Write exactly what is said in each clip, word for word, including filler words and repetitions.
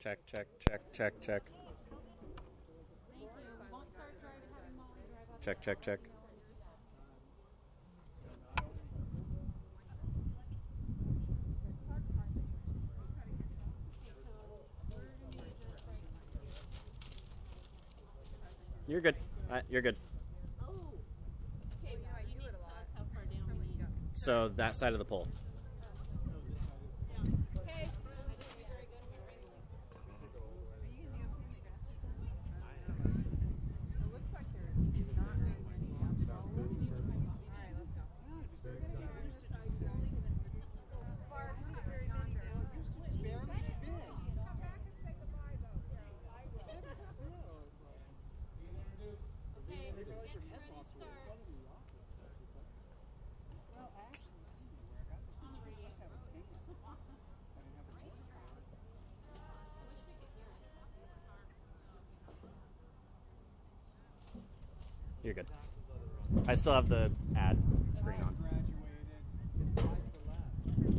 check, check, check, check, check. Thank you. We won't start driving, having Molly drive up. Check, check, check. You're good. Uh, you're good. Oh. Okay, you know, I do it a lot. Tell us how far down we need. So that side of the pole. Okay. It looks like there's not very many up. All right, let's go. Barb, look at very yonder. Barely fit. Come back and say goodbye, though. I will. Sit still. Okay, get ready, start. Well, actually, I don't know where I got this. On the I radio. must have a can. I didn't have a motor car. I wish we could hear it. You're good. I still have the ad screen on. Graduated. It's right to left.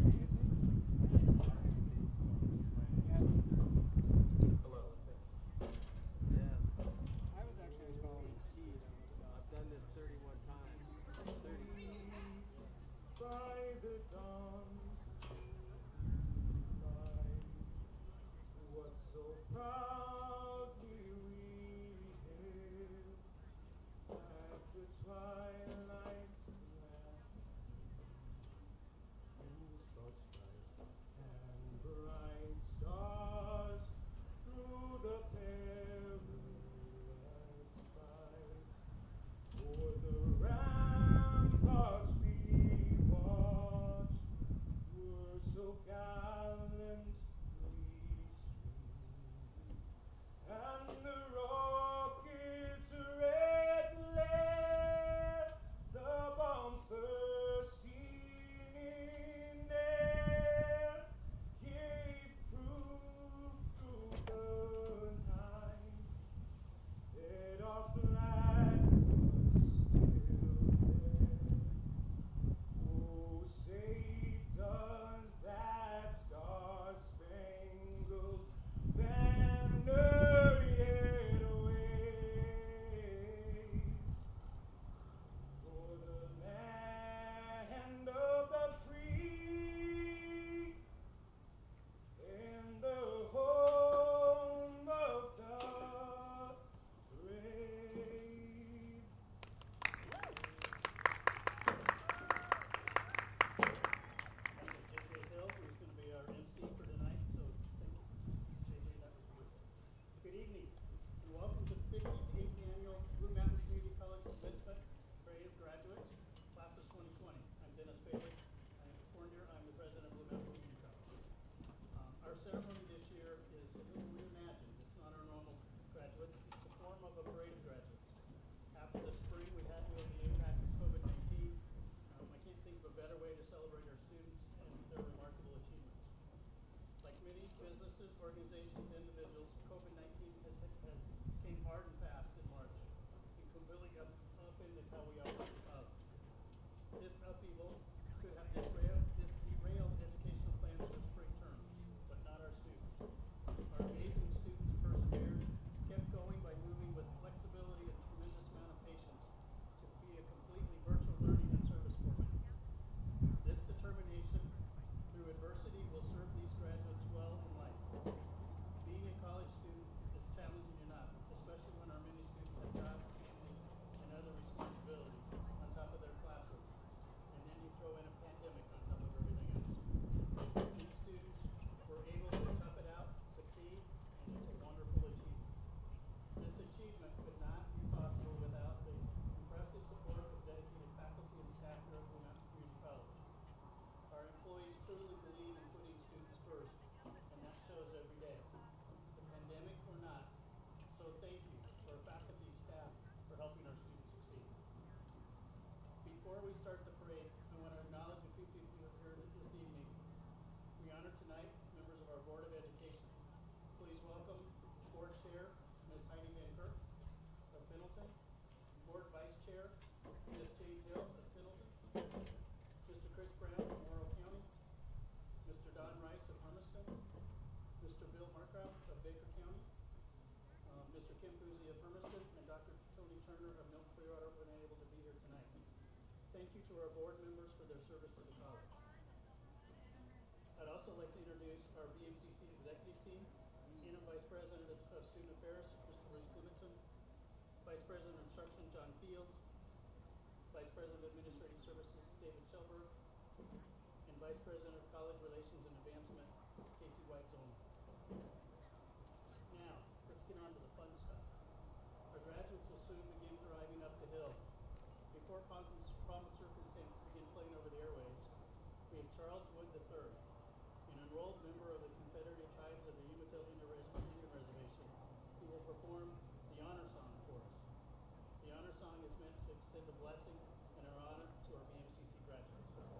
Hello. Yes. I was actually following Keith. I've done this thirty-one times. thirty. By the dawn's light, what so proudly we hailed at the twilight's last, whose spotlights and bright stars through the perilous fight o'er the ramparts we watched were so gallantly streamed, and the rocket's red glare, the bombs bursting in air, gave proof through the night that our flag was still there. Oh, say does that star-spangled banner yet wave for the land of the free and the home of the brave. J J Hill, who's going to be our M C for tonight. So thank you, J J. That was beautiful. Good evening, and welcome to the fifty-eighth annual Blue Mountain Community College Commencement Parade of Graduates, Class of twenty twenty. I'm Dennis Bailey. I'm the Fournier. I'm the president of Blue Mountain Community College. Um, our ceremony this year is a little reimagined. It's not our normal graduates. It's a form of a parade of graduates. After the spring, we had to know the impact of COVID nineteen. Um, I can't think of a better way to celebrate our students and their remarkable achievements. Like many businesses, organizations, individuals, COVID nineteen has, has came hard and fast in March and completely up, upended how we operate. Uh, this upheaval could have disrailed, dis derailed educational plans for spring term, but not our students. Our amazing students persevered, kept going by moving with flexibility and tremendous amount of patience to be a completely virtual learning and service format. This determination through adversity will serve these graduates well in life. Being a college student is challenging enough, especially when our many students have jobs, families, and other responsibilities on top of their classwork. And then you throw in a pandemic on top of everything else. These students were able to tough it out, succeed, and it's a wonderful achievement. This achievement could not be possible without the impressive support of dedicated faculty and staff here at Blue Mountain Community College. Our employees truly believe in putting students first, and that shows every day, the pandemic or not. So thank you to our faculty, staff, for helping our students succeed. Before we start the parade, I want to acknowledge a few people who are here this evening. We honor tonight members of our Board of Education. Please welcome Board Chair, Miz Heidi Van Kirk of Pendleton, Board Vice Chair, Miz Jade Hill of Pendleton, Mister Chris Brown of Morrow County, Mister Don Rice of Hermiston, Mister Bill Markgraf of Kim Boozy of Hermiston and Doctor Tony Turner of Milton Clearwater for being able to be here tonight. Thank you to our board members for their service to the college. I'd also like to introduce our B M C C executive team, Interim Vice President of, of Student Affairs, Mister Bruce Clementson, Vice President of Instruction, John Fields, Vice President of Administrative Services, David Shelberg, and Vice President of College Relations and Advancement, Casey White-Zollner. Now, let's get on to the fun stuff. Our graduates will soon begin driving up the hill. Before pomp and, pomp and circumstance begin playing over the airways, we have Charles Wood the third, an enrolled member of the Confederated Tribes of the Umatilla Indian Reservation, who will perform the honor song for us. The honor song is meant to extend a blessing and our honor to our B M C C graduates.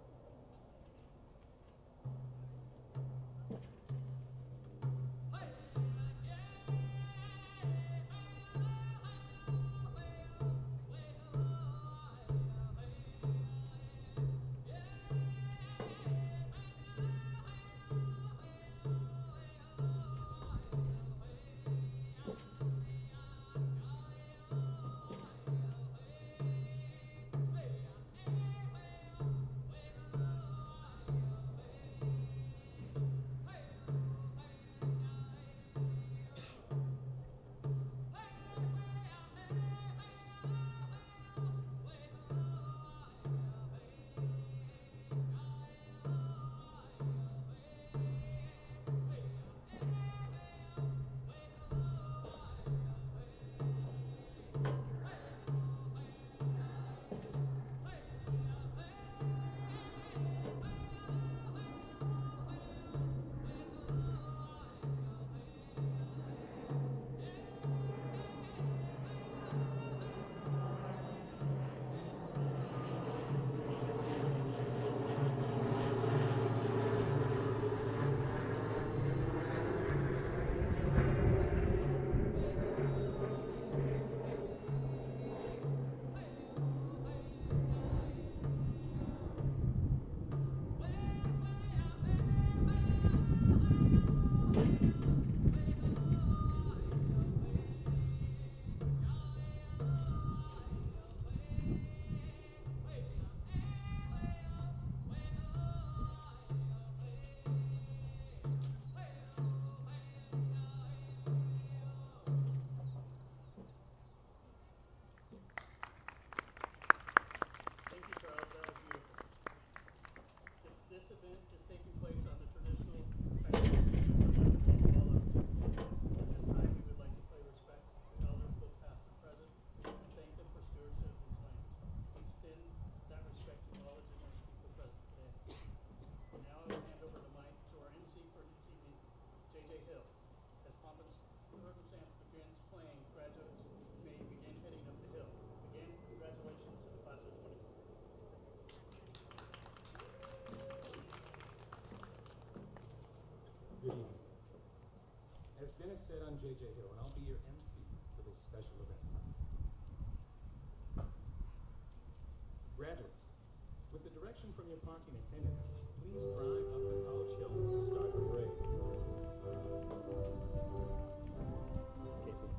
Good evening. As Dennis said, I'm J J Hill, and I'll be your M C for this special event. Graduates, with the direction from your parking attendants, please drive up the College Hill to start the parade. Casey.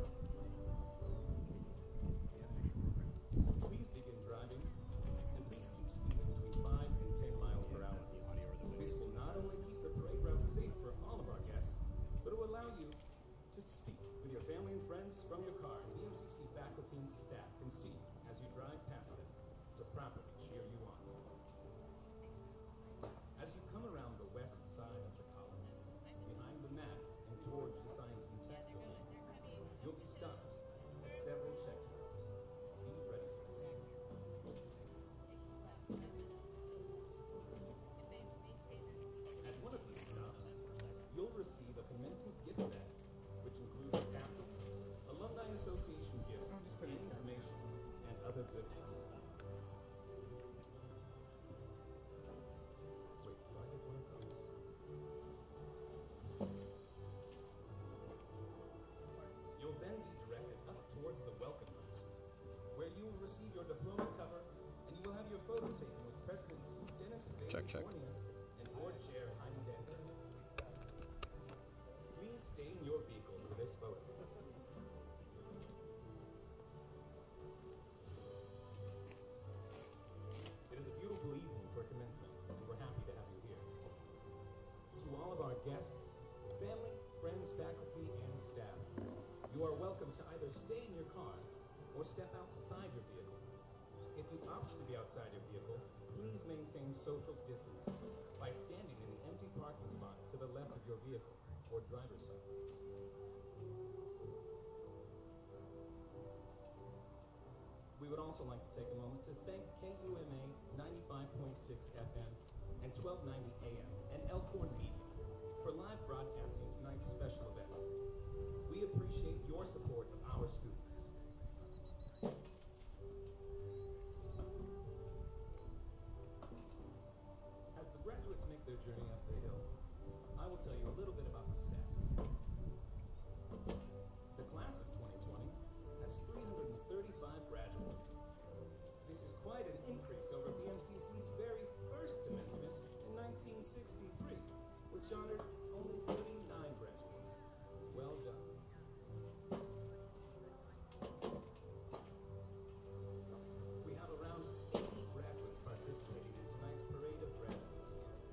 Please begin driving, and please keep speeds between five and ten miles per hour. This will not only keep the parade route safe for all of our guests, but it will allow you to speak with your family and friends from your car, and B M C C faculty and staff can see you as you drive past them to properly cheer you on. As you come around the west side of the college, behind the map and towards the Science and Tech building, you'll be stopped at several checkpoints. Be ready for this. At one of these stops, you'll receive a commencement gift bag, which includes a tassel, alumni association gifts, information, and other goodies. Wait, do I get one of those? You'll then be directed up towards the welcome rooms, where you will receive your diploma cover, and you will have your photo taken with President Dennis Check, check. Bailey and Board Chair Heidi Denver. Please stay in your vehicle for this photo. you are welcome to either stay in your car or step outside your vehicle. If you opt to be outside your vehicle, please maintain social distancing by standing in the empty parking spot to the left of your vehicle or driver's side. We would also like to take a moment to thank K U M A ninety-five point six F M and twelve ninety A M and Elkhorn Media for live broadcasting tonight's special event. We appreciate your support of our students. As the graduates make their journey up the hill, I will tell you a little bit about the stats. The class of twenty twenty has three hundred thirty-five graduates. This is quite an increase over B M C C's very first commencement in nineteen sixty-three, which honored only thirty-nine graduates. Well done. We have around eighty graduates participating in tonight's parade of graduates.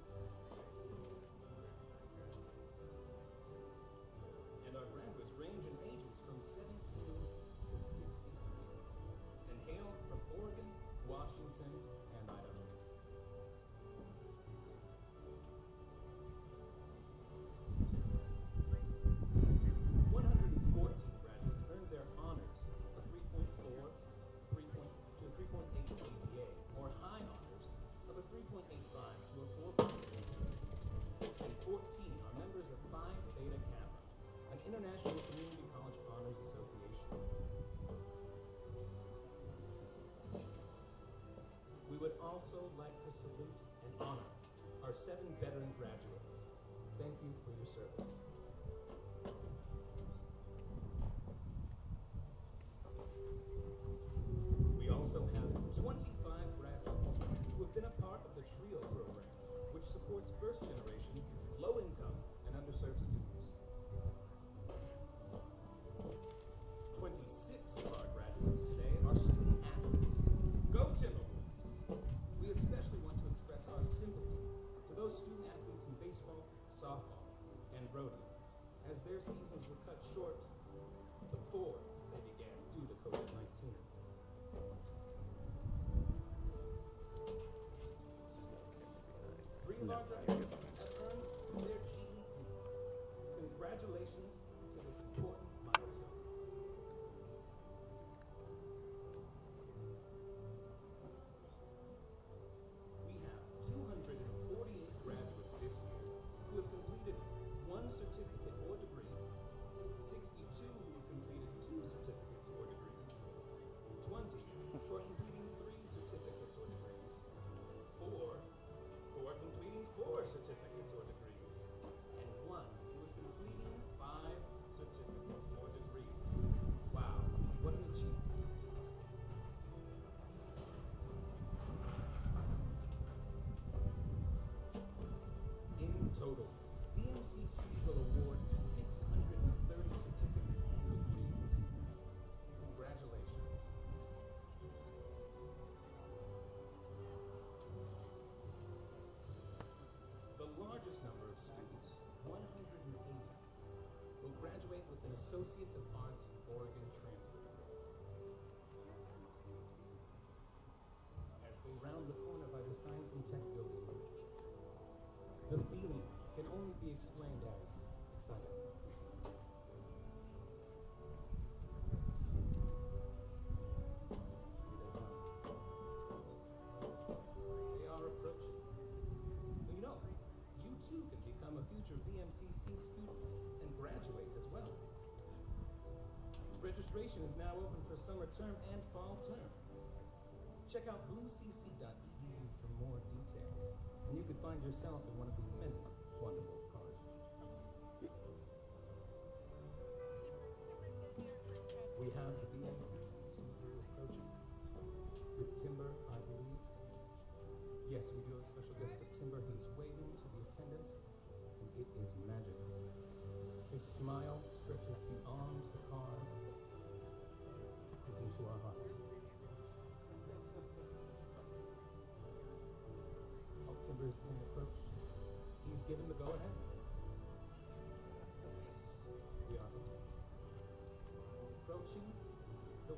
And our graduates range in ages from seventeen to sixty-three and hail from Oregon, Washington, and Idaho. one hundred fourteen graduates earned their honors, a three point four, three point to a three point eight G P A, or high honors of a three point eight five to a four point eight. And fourteen are members of Phi Theta Kappa, an international community college honors association. We would also like to salute and honor our seven veteran graduates. Thank you for your service. We also have twenty-five graduates who have been a part of the TRIO program, which supports first-generation, low-income, and underserved students. twenty-six of our graduates today are student athletes. Go Timberwolves! We especially want to express our sympathy to those student athletes in baseball, softball, and rodeo, as their seasons were cut short before they began due to COVID nineteen. Three of our graduates have earned their G E D. Congratulations to this important milestone. We have two hundred forty-eight graduates this year who have completed one certificate or degree, sixty-two who have completed two certificates or degrees, twenty who are completing three certificates or degrees, four who are completing four certificates or degrees, and one who is completing five certificates or degrees. Wow, what an achievement. In total, B M C C will award six hundred thirty certificates and degrees. Congratulations. The largest number of students, one hundred eighty, will graduate with an Associates of Arts Oregon transfer degree. As they round the corner by the Science and Tech building, the feeling can only be explained as exciting. Here they come. They are approaching. Well, you know, you too can become a future V M C C student and graduate as well. Registration is now open for summer term and fall term. Check out blue c c dot e d u for more details, and you could find yourself in one of these many wonderful cars. We have the B M C C Subaru approaching. With Timber, I believe. Yes, we do have a special guest of Timber. He's waving to the attendants, and it is magical. His smile stretches beyond the car and into our hearts. While Timber is being approached, he's given the go-ahead. Yes, we are.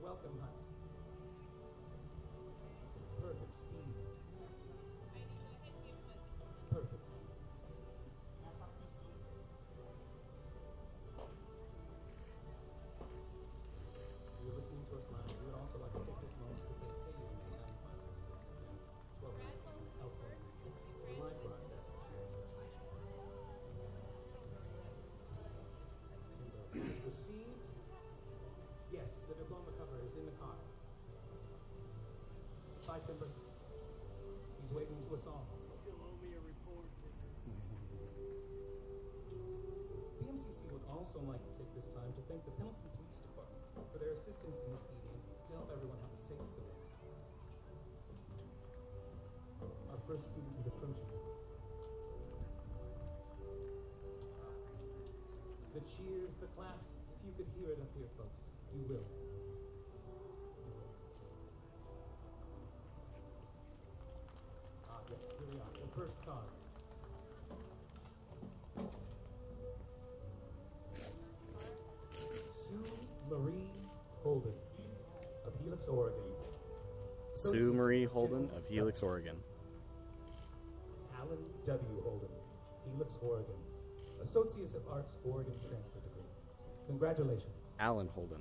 welcome hunt. Perfect speed. Perfect. If you're listening to us live, we would also like to take this moment to thank K U M ninety-five point six F M, twelve Elkhorn, the live broadcast of tonight's special. Timber is received. Yes, the diploma cover is in the car. Bye, Timber. He's waving to us all. You'll owe me a report. B M C C would also like to take this time to thank the Pendleton Police Department for their assistance in this evening to help everyone have a safe event. Our first student is approaching. The cheers, the claps, if you could hear it up here, folks, you will. Ah, yes, here we are, the first car. Sue Marie Holden of Helix, Oregon. Sue Marie Holden of Helix, Oregon. Alan W. Holden, Helix, Oregon. Associates of Arts, Oregon transfer degree. Congratulations. Alan Holden.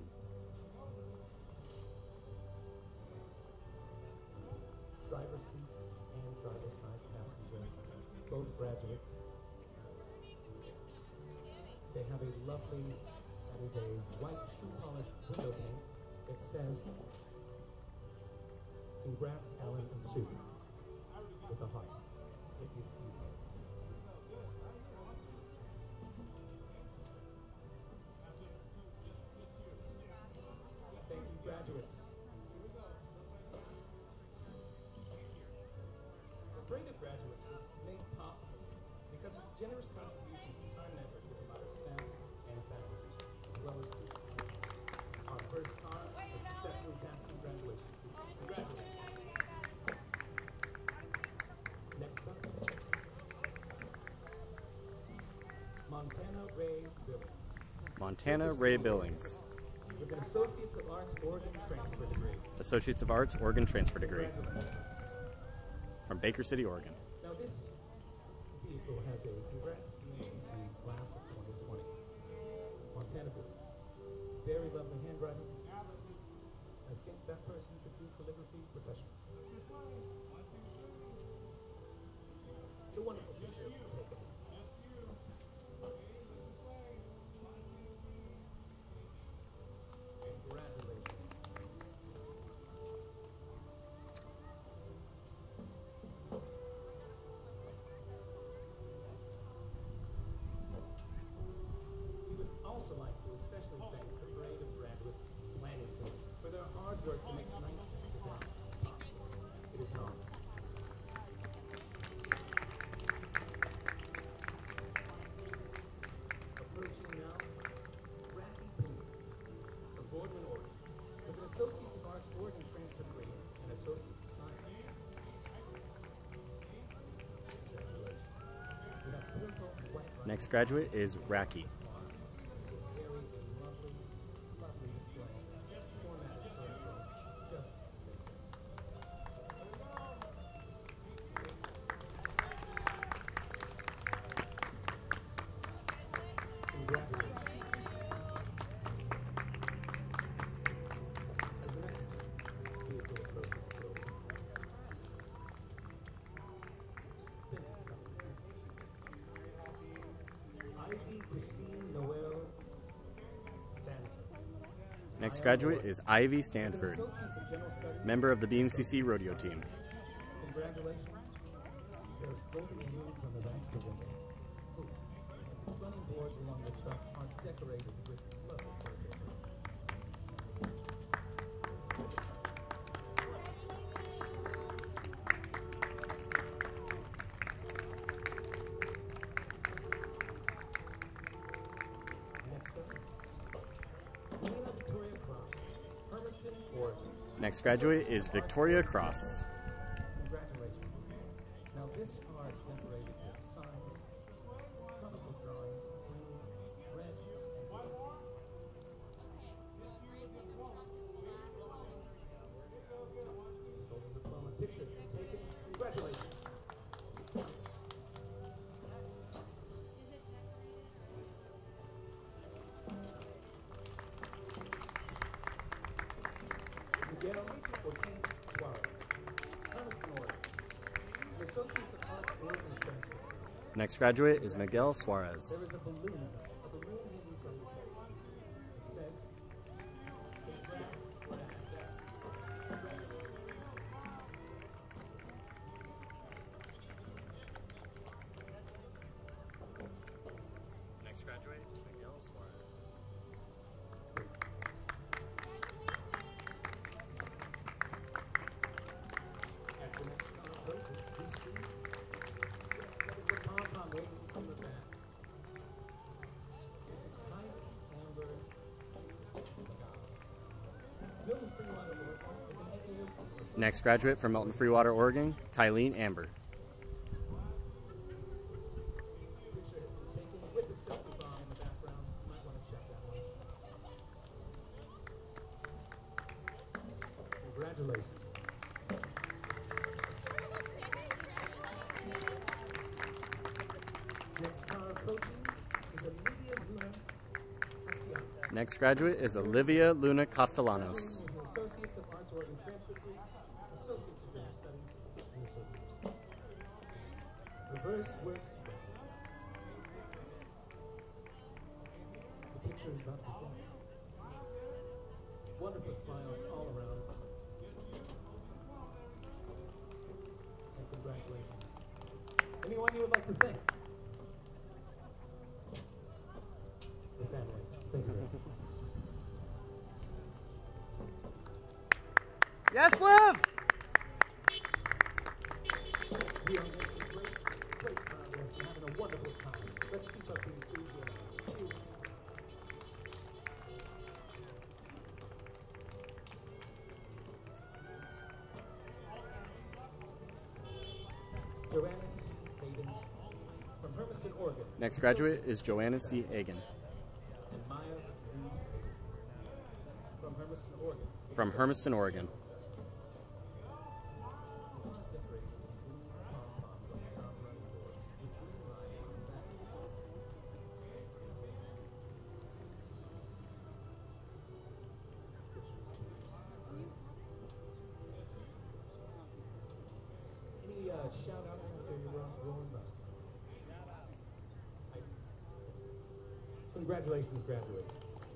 Driver seat and driver side passenger, both graduates. They have a lovely, that is a white shoe polish window paint that says, "Congrats, Alan and Sue," with a heart. It is beautiful. Thank you, graduates. The parade of graduates was made possible because of generous contributions and time and effort given by our staff and faculty, as well as students. Our first car has successfully passed through graduation. Congratulations. Next up, Montana Ray Billings. Montana Ray Billings. With an Associates of Arts Oregon transfer degree. Associates of Arts, Oregon transfer degree. Congratulations. From Baker City, Oregon. Now this vehicle has a congrats B M C C class of twenty twenty. Montana Billings. Very lovely handwriting. I think that person could do calligraphy professionally. The wonderful pictures were taken. Congratulations. We would also like to especially thank the parade of graduates planning for their hard work to make tonight's event possible. It is an honor. Approaching now, Rafi Pingley from Boardman, Oregon, with an Associates of Arts Oregon transfer degree and Associates of Science. Congratulations. We have purple and white. Next graduate is Raki. Very lovely, lovely display. Formatted vertical, just fantastic. Congratulations. As the next vehicle approaches the building, Bennett comes in. Ivy Christine Noel Stanford. Next graduate is Ivy Stanford, With an Associates in General Studies. member of the B M C C rodeo team. Congratulations. There's golden balloons on the back of the window. Ooh, and the running boards along the truck are decorated with lovely birthday balloons. Next up, Lena Victoria Cross, Hermiston, Oregon. Next graduate is Victoria Cross. Congratulations. Now this car is decorated with signs, colorful drawings, blue, red, and blue. Miguel Ortiz Suarez, Hermiston, Oregon. The Associates of Arts Oregon transfer. Next graduate is Miguel Suarez. There is a balloon, a balloon hanging from the tree. It says, "Congrats, Brad." Next graduate is Miguel Suarez. As the next car approaches, we see, yes, that is a pom-pom waving from the back. This is Kylie Amber Milton Freewater, Oregon, with an A A O T. Next graduate from Milton Freewater, Oregon, Kylene Amber. Picture has been taken with the selfie bomb in the background. You might want to check that one. Congratulations. Next car approaching is Olivia Luna Castellanos. Next graduate is Olivia Luna Castellanos. Joining the Associates of Arts Oregon Transfer Group, Associates of General Studies, and Associates. Reverse works well. The picture is about to be taken. Wonderful smiles all around. And congratulations. Anyone you would like to thank? The family. Thank you very much. Yes, Liv! We are making great, great progress and having a wonderful time. Let's keep up the enthusiasm. Cheers. Joanna C. Hayden from Hermiston, Oregon. Next graduate is Joanna C. Hagen. And Maya B. Hayden from Hermiston, Oregon. From Hermiston, Oregon. Any uh, shout outs for your rolling up? Congratulations, graduates.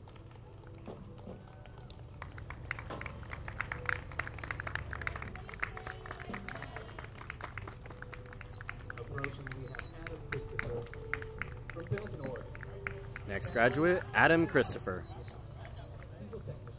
Approaching, we have Adam Christopher from Pendleton, Oregon. Next graduate, Adam Christopher. Diesel technician.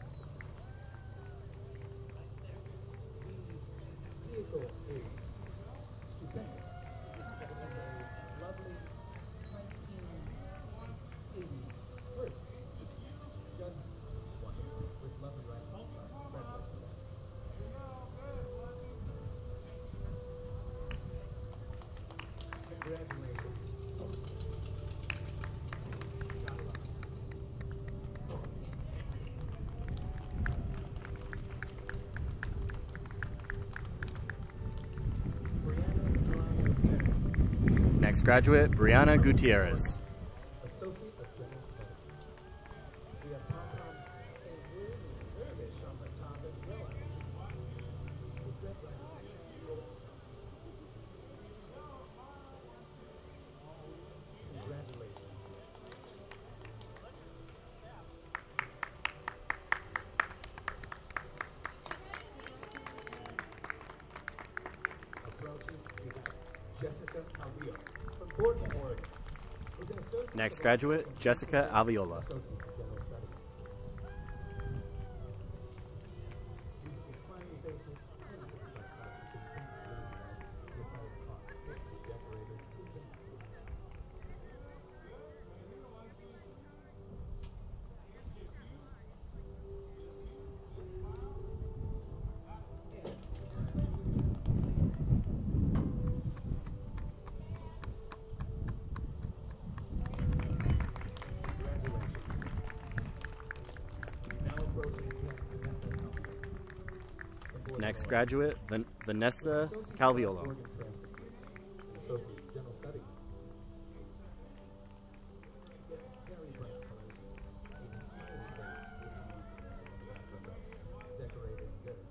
The vehicle is stupendous. It has a lovely nineteen eighties hearse. Just wonderful. With lovely writing on the side. Congratulations. Congratulations. Next graduate, Brianna Gutierrez. Associate of General Studies. We have pom-poms and blue and dervish on the top as well. With red writing, gold star. Congratulations. Approaching, we have Jessica Alvio from Portland, Oregon. With an associate Next of graduate, Arts Jessica Aviola. Associates of General Studies. We see slimy faces. and this is like, uh, the pink balloon lights this side of the car. It's decorated to the Next graduate, Van- Vanessa Associates of Calviola. Oregon Transfer Group, and Associates of General Studies. Very bright colors. A smiley face. This one, decorated good.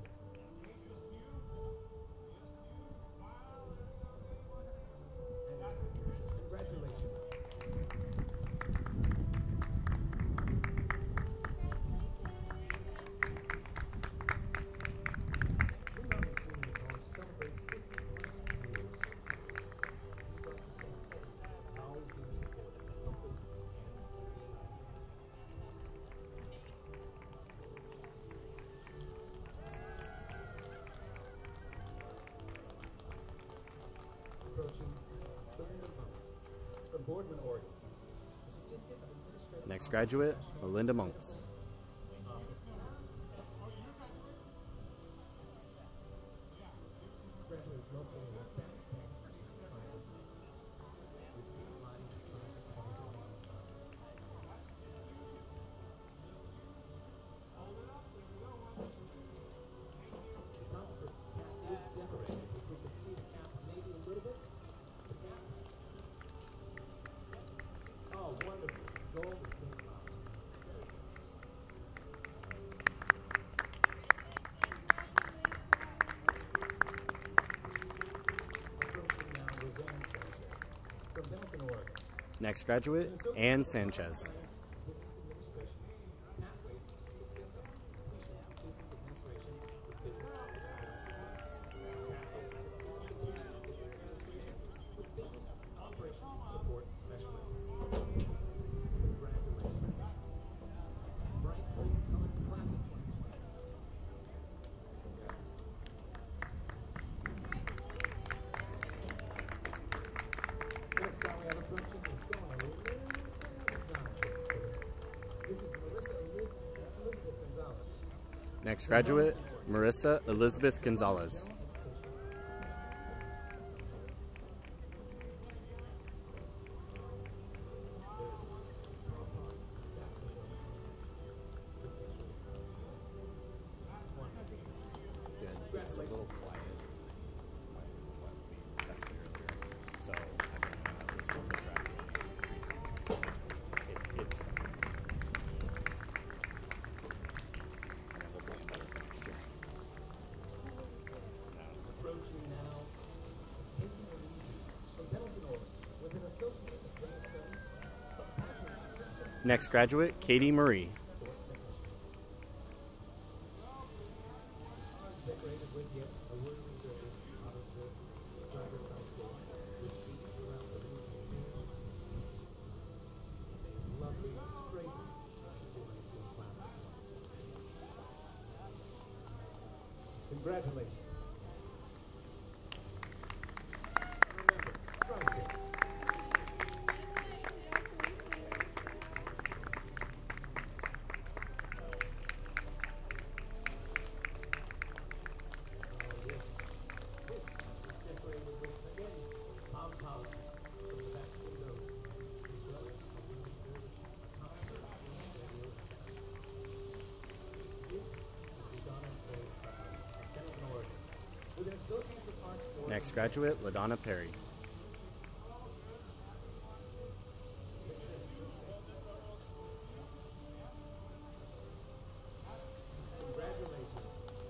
Approaching Belinda Monks from Boardman, Oregon. A certificate of administrative Next graduate, Melinda Monks. office assistant. Graduate is located at Bennett Cancer Triangle Center. With deadline class of twenty twenty on the side. The top of her cap is decorated. If we could see the cap maybe a little bit. The cap. Oh, wonderful. Gold with pink flowers. Approaching now Roseanne Sanchez from Belton, Oregon. Next graduate, Ann Sanchez. Business Administration. Pathways Certificate of Completion. Business Administration with Business Office Classes. Pathways Certificate of Completion. Business Administration with Business Operations Support Specialist. Congratulations. Bright green colored class of twenty twenty. Next time we have approaching is going a little fast now, This is Marissa Elizabeth Gonzalez. Next graduate, Marissa Elizabeth Gonzalez. Good. It's a little quiet. It's quieter than what we tested earlier. So I think uh, we're still tracking. It's it's. And then we'll plan better for next year. Approaching now is Katie Marie from Pendleton, Oregon, with an associate of general studies, a pathway certificate Next graduate, Katie Marie. for technician. Decorated with gifts, a word of encouragement out of the driver's side door, with beads around the room. A lovely, straight, forty-two class. Congratulations. Remember, drive safe. Oh, yes. This is decorated with, again, pom-poms from the back windows, as well as a really good concert radio center. This is the Donna Perry of Pendleton, Oregon, with an Associates of Arts award. Next graduate, LaDonna Perry. Congratulations.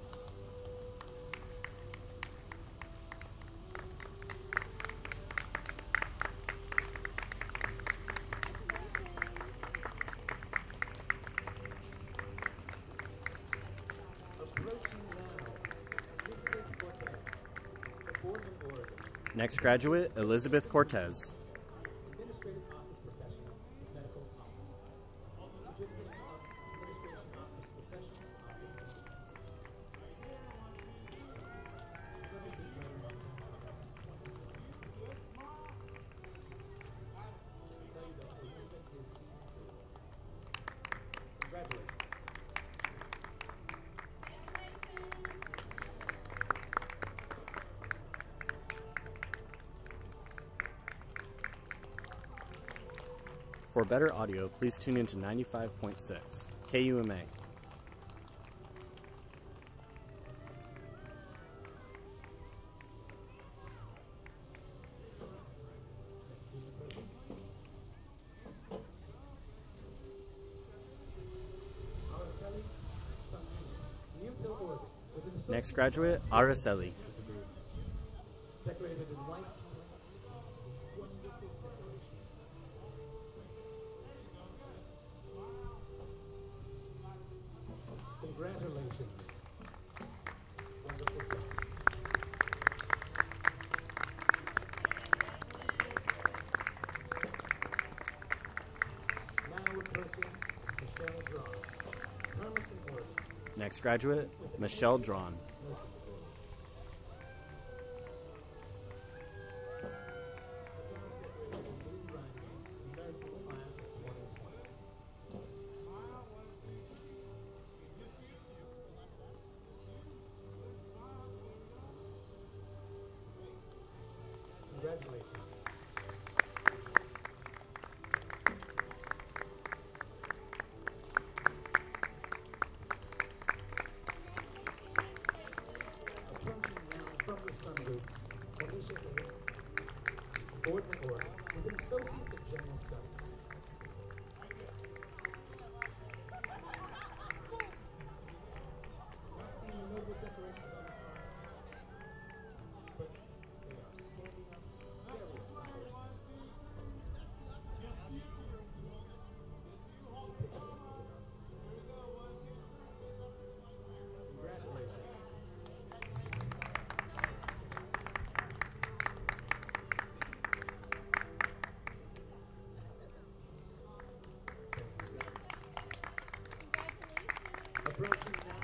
Approaching now, Elizabeth Cortez, of Boardman, Oregon. Next graduate, Elizabeth Cortez. Administrative Office Professional, Medical Office. Certificate of Administration Office Professional Office Assistant. Level B letter of twenty twenty. I'll tell you that Elizabeth is C three. Congratulations. For better audio, please tune into ninety-five point six, K U M A. Next student approaching. Araceli Santos, Newton, Oregon, with an associate Next graduate, Araceli. decorated in white. Wonderful decoration. Congratulations. Wonderful job. Now approaching Michelle Drawn, Hermiston, Oregon. Next graduate, Michelle Drawn. Motion to go. Congratulations. Approaching now from the sunroof, Monisha Hay, Gordon Oregon, with an Associates of General Studies. Not seeing the notable decorations on the car, but they are standing up very excited. Congratulations. Approaching now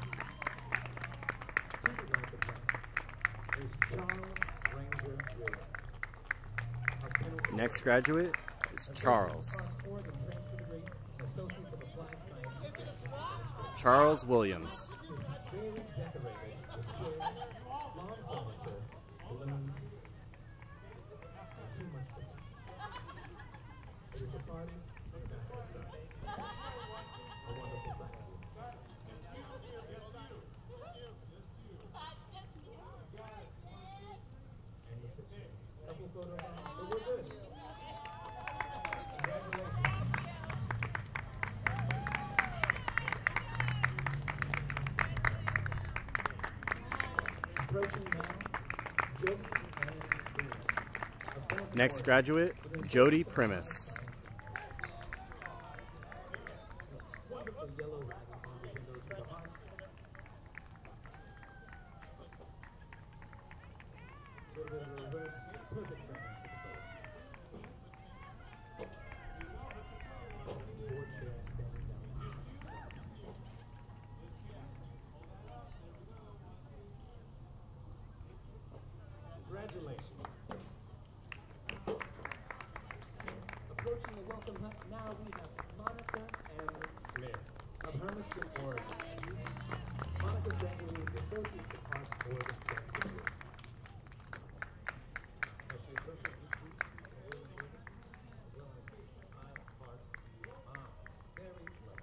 to the right of the is Charles Ranger Williams. Our penalty Next graduate is Charles. Oregon transfer degree, Associates of Applied Sciences and Business Administration. Charles Williams. Is very decorated with chairs, lawn furniture, balloons, and too much to think. It is a party in the back of the truck. A wonderful sight to view. Any pictures? Couple photos, but we're good. Congratulations. Approaching now, Jody and Primus. Next graduate, Jody Primus. Wonderful yellow wrapping on the windows for the heart. A little bit of a reverse, perfect framing for the photo. Board chair standing down. Congratulations. Approaching the welcome hut, now we have Monica and Smith of Hermiston, Oregon. Monica's graduating with the Associates of Arts Oregon Transfer Degree. As we approach each group, see the very important, as well as I Park. Ah, very lovely.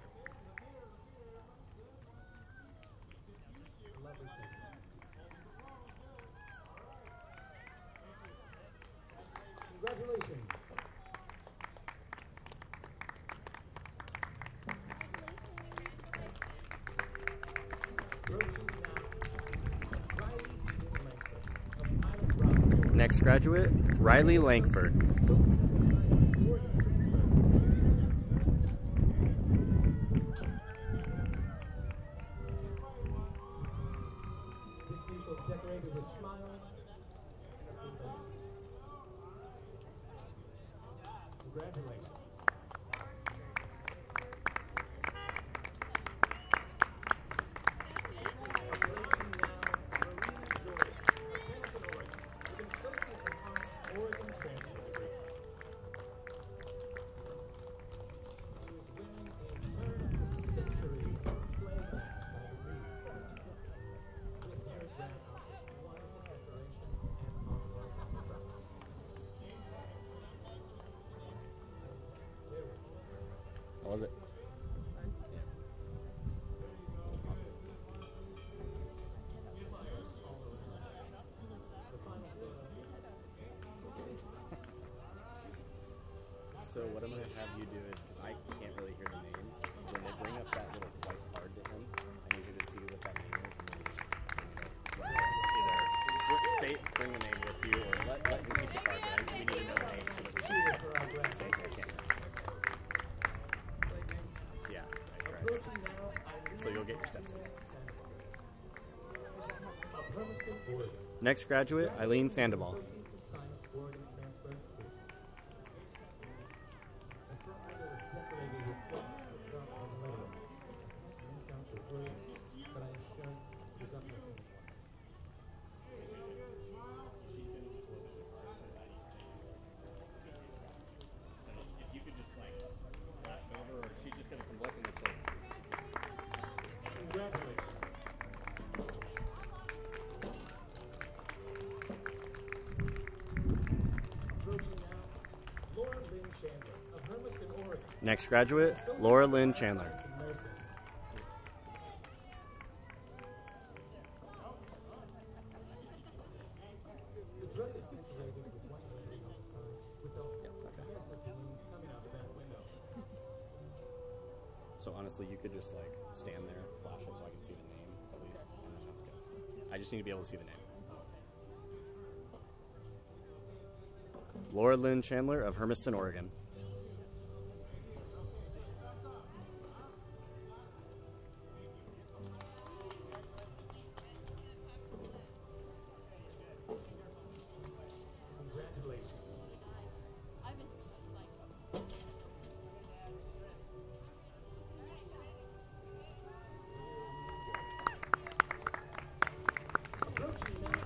A lovely sentiment. Congratulations. Approaching now, Riley Langford of Island Rock. Next graduate, Riley Langford. Associates of Science, Oregon Transfer. This vehicle is decorated with smiles and a full backseat. Congratulations. Approaching now, Marina Jordan of Hamilton, Oregon, with an Associates of Arts Oregon Transfer Degree. She is wearing a turn-of-the-century play mask, I believe, with hair down, wonderful decoration, and artwork on the truck. There we go. How was it? So what I'm going to have you do is, because I can't really hear the names, when they bring up that little white card to him, I need you to see what that name is, and then just you know, either say, bring the name with you, or let, let him keep the card, but I we need to know the name so that we can Cheers for our grand say it to the camera. Yeah, right, right. Approaching now, Eileen So you'll get your steps in. of Hermiston, Oregon. Next graduate, Eileen Sandoval. Associates of Science, Oregon Transfer Business. The front window is decorated with black dots on lettering. I can't make out the words, but I am sure there's uplifting in one. If you could just like flash over, or she's just gonna come look in the children. Congratulations. Next graduate, Laura Lynn Chandler. The drug is decorated with white lettering on the side, with the yes of the names coming out the back window. So honestly, you could just like stand there, flash it so I can see the name at least, and then that's good. I just need to be able to see the name. Laura Lynn Chandler of Hermiston, Oregon. Congratulations. I've been like. Approaching now.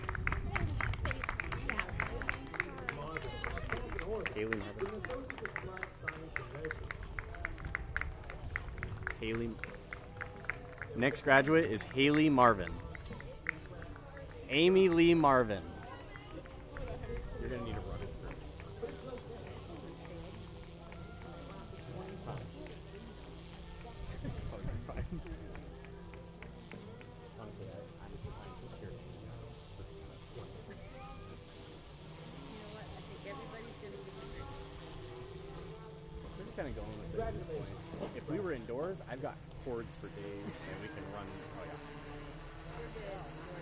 Marvin, Hamilton, Oregon. Haley With Marvin. an Associate of Applied Science and Nursing. Haley. Next graduate is Haley Marvin. Amy Lee Marvin. You're gonna need to run it through. But it's okay. Class of twenty twenty. Oh, you're fine. Honestly, I, I'm, I'm just here to use that. You know what? I think everybody's going to give you grace. We're just kind of going with it at this point. If we were indoors, I've got cords for days, and we can run. Oh yeah. We're good.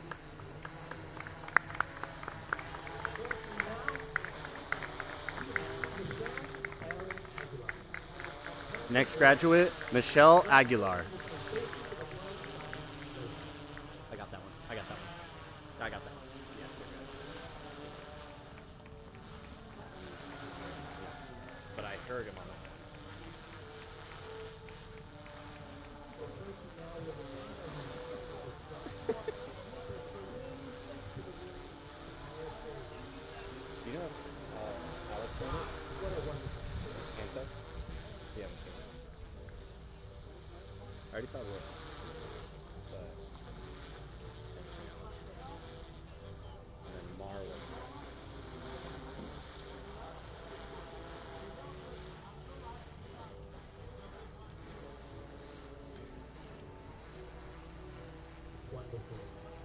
Next graduate, Michelle Aguilar. I got that one. I got that one. I got that one. Yes, you're good. But I heard him on it. Do you know uh, Alex Hornet? Hands up? Yeah, I'm sure. I already saw Roy. But I haven't seen Alex. And then Marlon. Wonderful.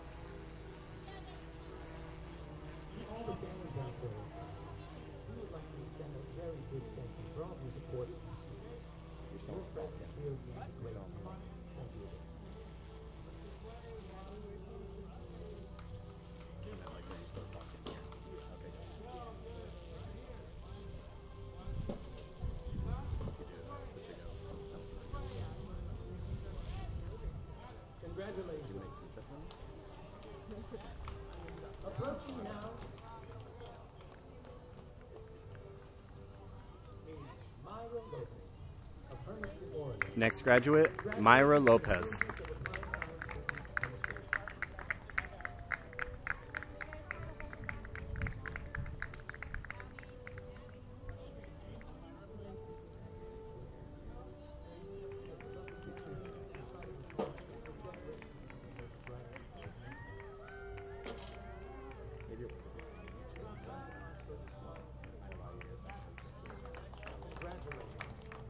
To all the families out there, we would like to extend a very big thank you for all your support for the students. Your presence here means a great deal. Thank you. And then like when you start walking here. Okay. You do. But you go. Congratulations. Did you make some trip on? Approaching now is Myra Lopez of Hermiston, Oregon. Next graduate, Myra Lopez. Maybe it wasn't. I don't know, you guys actually. Congratulations.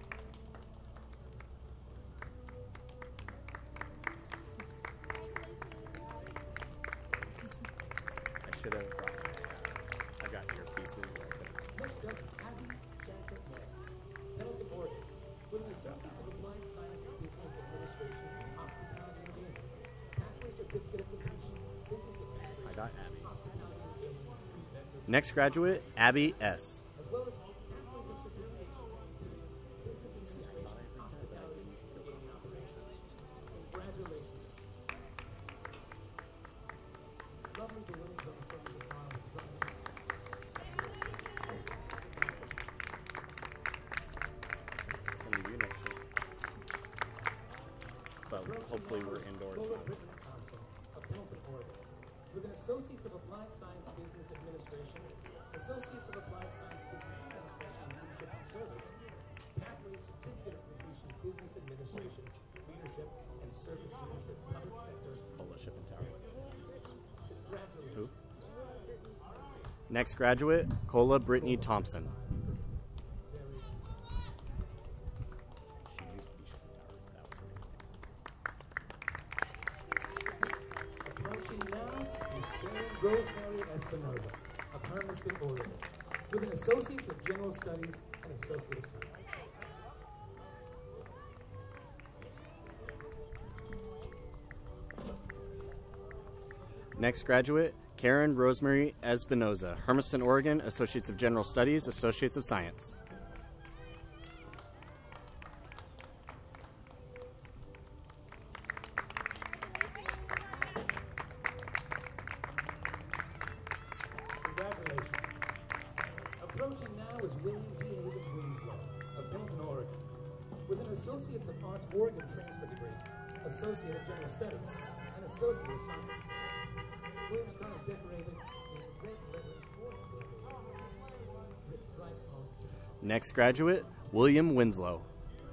I should have brought my, uh, I've got earpieces where I could. Next up, Abby Jansen West, Hamilton, Oregon, with an Associates of Applied Science and Business Administration, Hospitality and Gaming, Pathway Certificate of Completion, Business Administration, I got Abby. Hospitality and Gaming, Food Vendor, Next graduate, Abby S. as well as Pathways of Certification, Business Administration, Hospitality and Gaming Operations. Congratulations. Lovely to learn from from the farm and from It's gonna be you next year. But hopefully we're indoors. Cola Brittany Thompson of Hamilton, Oregon, with an Associates of Applied Science Business Administration, Associates of Applied Science Business Administration Leadership and Service, Pathway Certificate of Completion Business Administration, Leadership and Service Leadership Public Sector. Cola Shipping Tower. Congratulations. Who? Next graduate, Cola Brittany Thompson. Very Rosemary Espinoza of Hermiston, Oregon, with an Associates of General Studies and Associate of Science. Next graduate, Karen Rosemary Espinoza, Hermiston, Oregon, Associates of General Studies, Associates of Science. Congratulations. Approaching now is William D. Haven Winslow of Pendleton, Oregon, with an Associates of Arts Oregon transfer degree, Associate of General Studies, and Associate of Science. William's car is decorated in red lettering for written right on. Next graduate, William Winslow.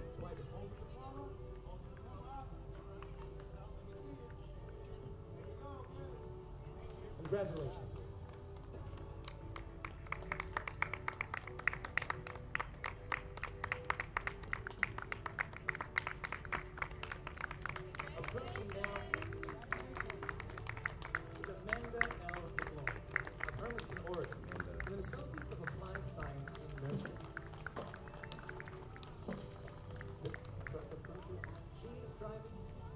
Congratulations. Approaching now is Amanda L. McLaurin of Hermiston, Oregon, with an Associates of Applied Science in Nursing. The truck approaches. She is driving.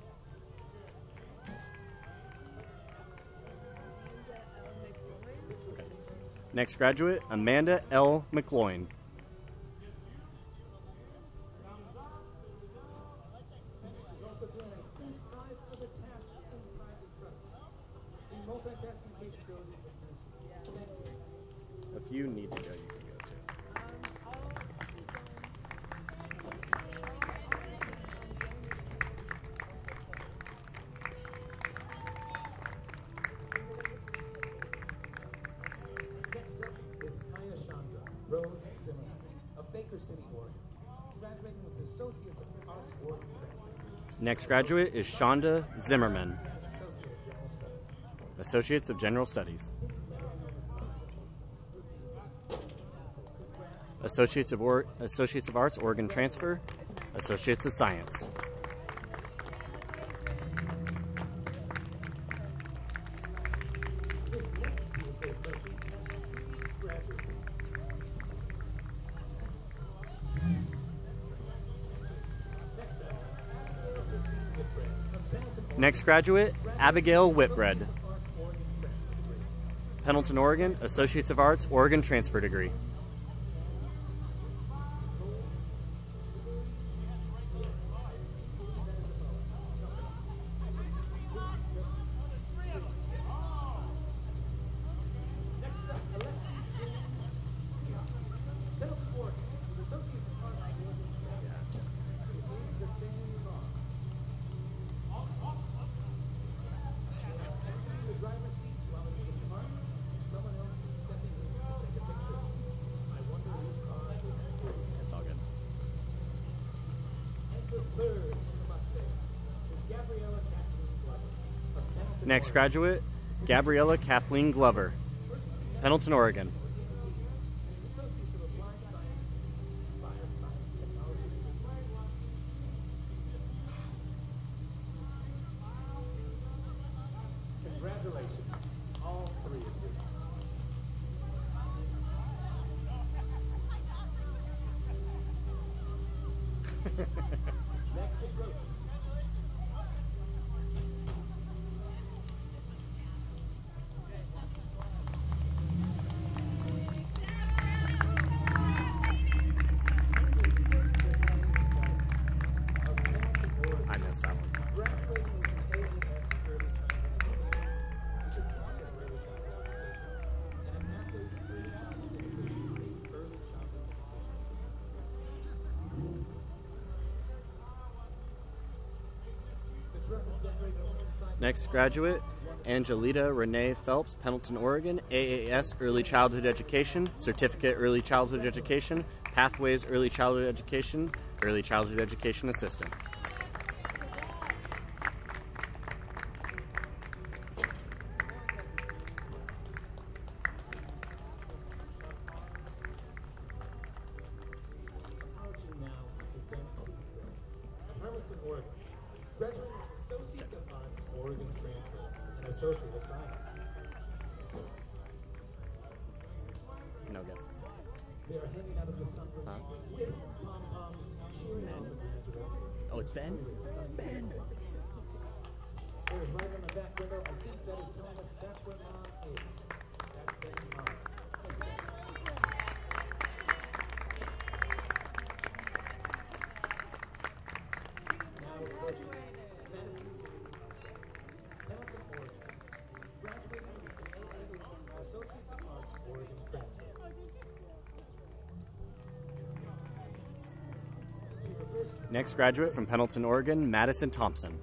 Next graduate, Amanda L. McLoin. She's also doing five other tasks inside the truck. The multitasking capabilities of nurses. Thank you. If you need to go, you can go too. Next up is Kaya Chandra Rose Zimmerman of Baker City, Oregon, graduating with the Associates of Arts Oregon transfer degree. Next graduate is Shonda Zimmerman, As an Associate of General Studies. Associates of General Studies. Associates of or- Associates of Arts Oregon transfer, Associates of Science. This next beautiful approaching has three graduates. Next up, Abigail Christine Whitbread of Pendleton, Oregon. Next graduate, Abigail Whitbread, Associates of Arts Oregon transfer degree. Pendleton, Oregon, Associates of Arts Oregon transfer degree. Next up, Alexi Jane Pendleton, Oregon, with Associates of Arts Oregon transfer. This is the same car. Exiting the driver's seat while it is in park, someone else is stepping in to take a picture. I wonder whose car this is. It's all good. And the third in the Mustang is Gabriella Kathleen Glover of Pendleton, Next Oregon. graduate, Gabriella Kathleen Glover, Pendleton, Oregon. Associates of Applied Science, Fire Science Technologies. Congratulations, all three of you. Next approach. I missed that one. Graduating with an A A S Early Childhood Education, a certificate of Early Childhood Education, and a Pathways Early Childhood Education through the Early Childhood Education System. The truck is decorated on one side. Next graduate, Angelita Renee Phelps, Pendleton, Oregon, A A S Early Childhood Education, Certificate Early Childhood Education, Pathways Early Childhood Education, Early Childhood Education Assistant. Approaching now is Ben Oakville of Hermiston, Oregon, graduating with Associates of Arts Oregon transfer and Associate of Science. No guess. They are heading out of the sunroom Huh? with pom-poms, cheering on the graduate. Oh, it's Ben? Ben! There's right on the back window. I think that is telling us that's where Mom is. That's Ben's mom. Thank you, Ben. Now approaching Madison City, Pendleton, Oregon. Graduating with an A A Associates of Arts, Oregon transfer. Chief of First Next graduate from Pendleton, Oregon, Madison Thompson.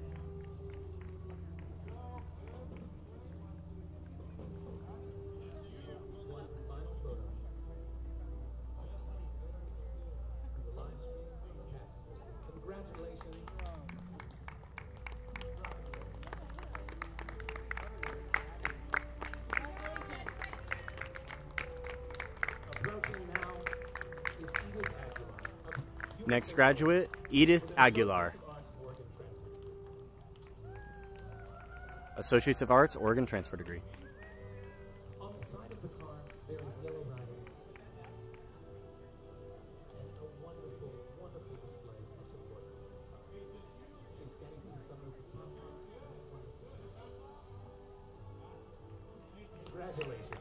One final photo. And the live stream from the passengers. Congratulations. Approaching now is Edith Aguilar. of Next graduate, Edith Aguilar, Associates of Arts, Oregon transfer. Associates of Arts, Oregon transfer degree. On the side of the car, there is yellow writing and a wonderful, wonderful display of support from inside. She's standing in the sunroof with pom-poms and a wonderful smile. Congratulations.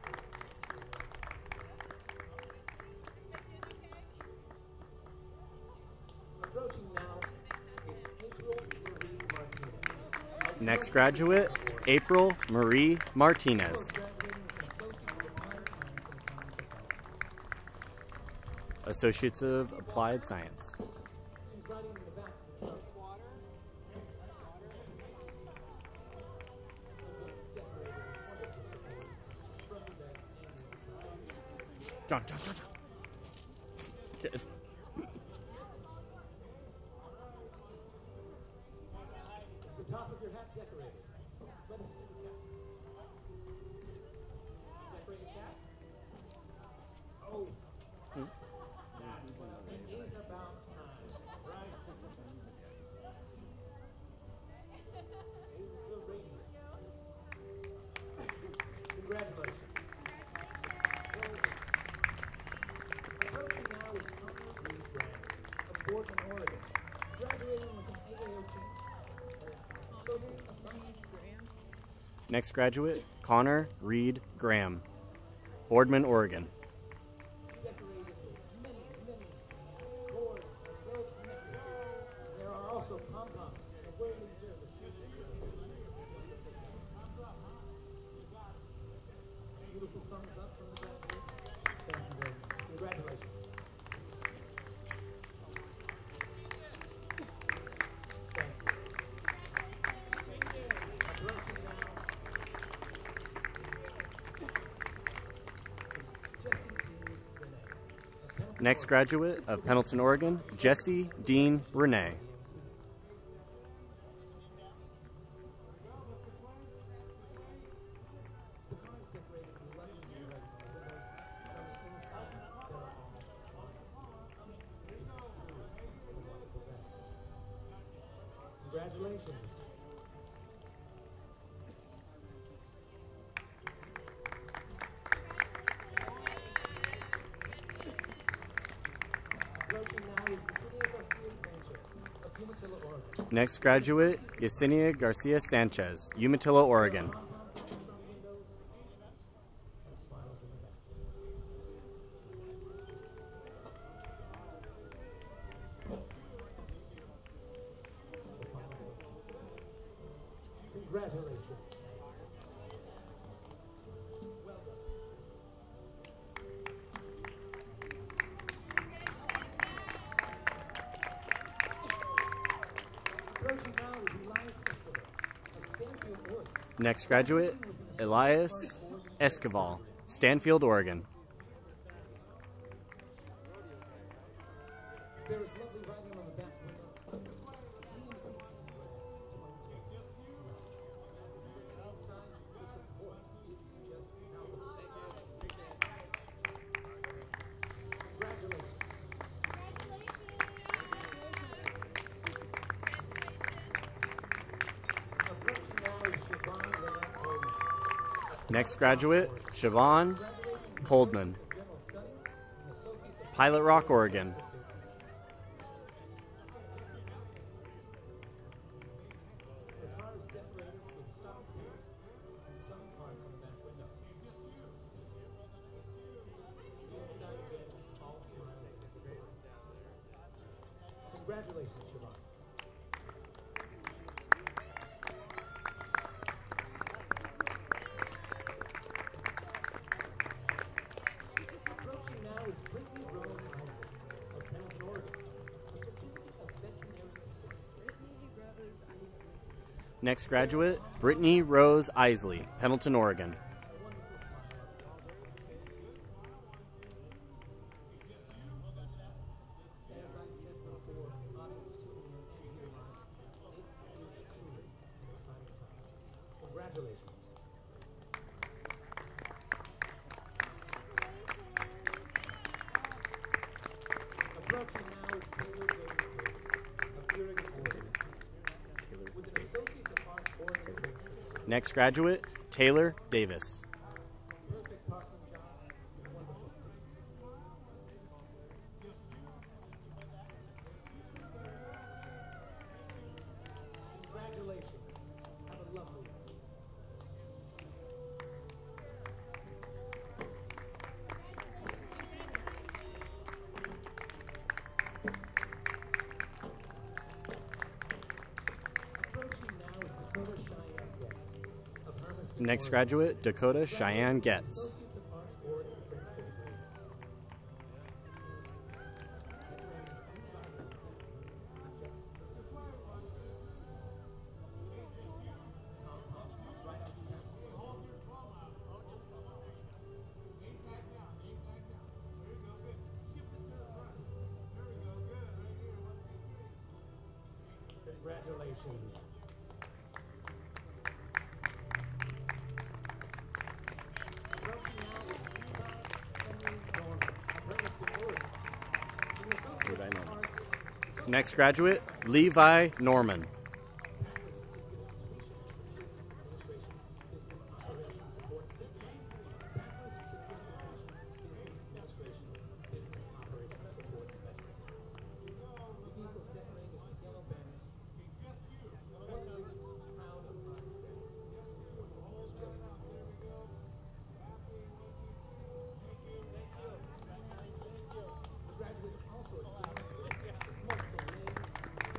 Approaching now is April Marie Martinez. Next graduate, April Marie Martinez, Graduating with an Associates of Applied Science and Accounting Technology. Associates of Applied Science. She's riding in the back of the truck. Decorated with wonderful support from the back and the side. John, John, John, John. Kid. Is the top of your hat decorated? Let us see the cap. Decorated cap? Oh. It is about time, right? Says the radio. Congratulations. Approaching now is Connor Reed Graham of Portland, Oregon, graduating with an A A O T, Associate of Science. Next graduate, Connor Reed Graham, Boardman, Oregon. Decorated with many, many cords and ropes and necklaces. There are also pom-poms and whirling dervishes. Beautiful thumbs up from the graduate. Thank you very much. Congratulations. Thank you. Approaching now is Jesse Dean Renee. of Pendleton, Next Oregon. graduate of Pendleton, Oregon, Jesse Dean Renee. The car is decorated with lucky and red on the windows, and on the inside, there are almost swans. This is truly a wonderful day. Congratulations. Approaching now is Yesenia Garcia Sanchez of Umatilla, Oregon. Next graduate, Yesenia Garcia Sanchez, Umatilla, Oregon. Pom-poms in the front windows and smiles in the back. The final photo. Congratulations. Well done. Approaching now is Elias Escobar of Stanfield, Oregon. Next graduate, Elias Escoval, Stanfield, Oregon. There is lovely writing on the back window. E M C C twenty twenty. Outside, the support is just palpable. Congratulations. Approaching now is Siobhan Lynette Coleman Next graduate, Siobhan Holdman, Pilot Rock, Oregon. The car is decorated with stop paint and some parts on the back window. The inside again, all smiles and support. Congratulations, Siobhan. Approaching now is Brittany Rose Isley of Pendleton, Oregon, a certificate of veterinary assistant. Brittany Rose Isley. Next graduate, Brittany Rose Isley, Pendleton, Oregon. As I said before, audience tuning in and here live, it is truly an exciting time. Congratulations. Approaching now is Taylor David Davis of Erie, Oregon, with an Associate of Arts Board and Transfer. Next graduate, Taylor Davis. Perfect parking job and wonderful student. Congratulations. Have a lovely day. Approaching now is Dakota Cheyenne Getz of Hermiston, Next Oregon. graduate, Dakota Cheyenne Getz. Associates of Arts Board and Transfer degree. Congratulations. Approaching now is Levi Henry Norman of Hermiston, Oregon. With an Associate Levi of Norman. Arts- Associate Next graduate, Levi Norman. Pathways Certificate of Completion, Business Administration, Business Operations Support System. Pathways Certificate of Completion, Business Administration, Business Operations Support Specialist. The vehicle's decorated with yellow banners. One reads, proud of my family. Just the graduates also decorated with multiple names.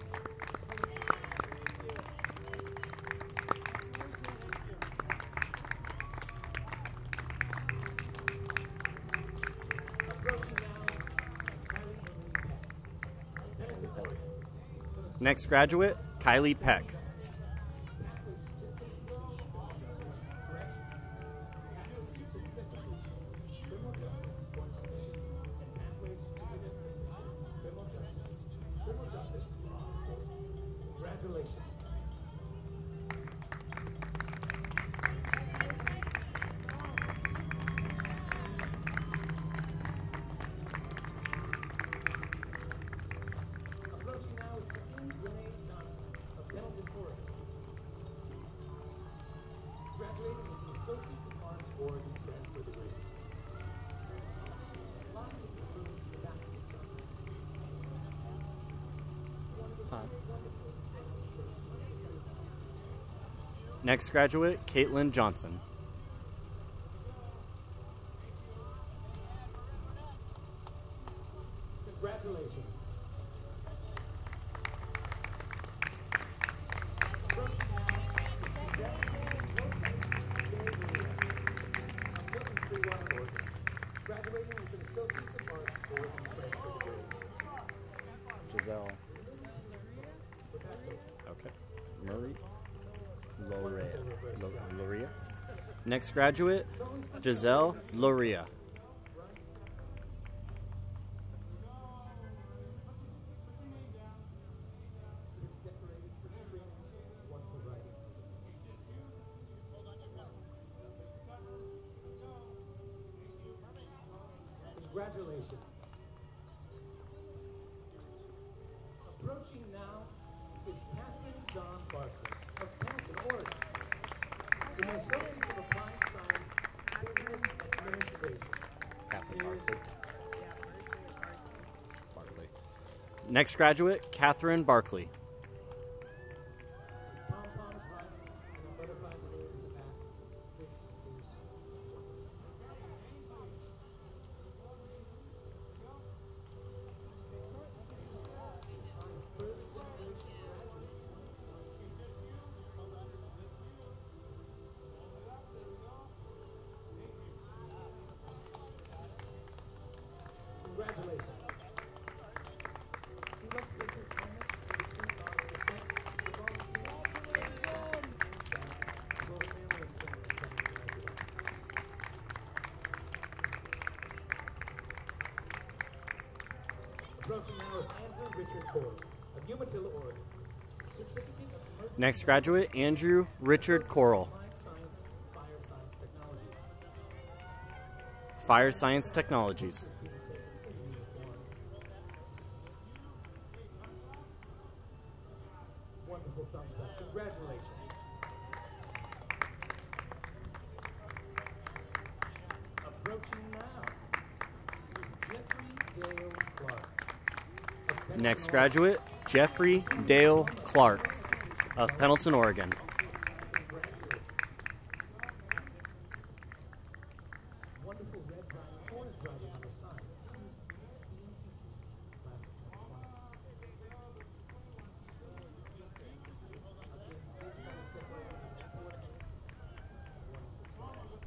Approaching now is Kylie Marie Peck. Pendleton, Oregon. Next graduate, Kylie Peck. Pathways Certificate of Completion, Corrections. Pathways Certificate of Completion, Criminal Justice, Courts Commission, and Pathways Certificate of Completion, Criminal Justice, Criminal Justice Law Enforcement. Congratulations. Approaching now is Kathleen Renee Johnson of Pendleton, Oregon. Graduated with an Associates of Arts Board and Transfer degree. Lot of improvements in the back of the truck. Wonderful, Huh. wonderful person. Next graduate, Caitlin Johnson. Congratulations. Approaching now is Giselle Lopez de Maria of Milton Clearwater, Oregon. Graduating with an Associates of Arts Board and Transfer degree. Giselle. But that's okay. Okay. Marie. Loria. Lo- Loria. Next graduate, Giselle Loria. It is decorated for streamers, one for writing. Congratulations. Approaching now is Catherine Dawn Barker of Pendleton, Oregon. With an Associates of Applied Science Barkley. Barkley. Next graduate, Catherine Barkley. Pom poms rising and a butterfly running through the back. This is Congratulations. We'd like to take this moment to thank our thank the volunteers, staff, as well as family and friends attending the event. Approaching now is Andrew Richard Coyle of Umatilla, Oregon. Certificate of Emergency Next graduate, Andrew Richard Coral. Applied Science, Fire Science Technologies. Fire Science Technologies. Wonderful thumbs up. Congratulations. Approaching now is Jeffrey Dale Clark. of Pendleton, Next Oregon. graduate, Jeffrey Dale Clark of Pendleton, Oregon. Congratulations. Wonderful red writing, orange writing on the side. Excuse me. E N C C class of twenty twenty. Again, big size decorating the support. Wonderful smiles.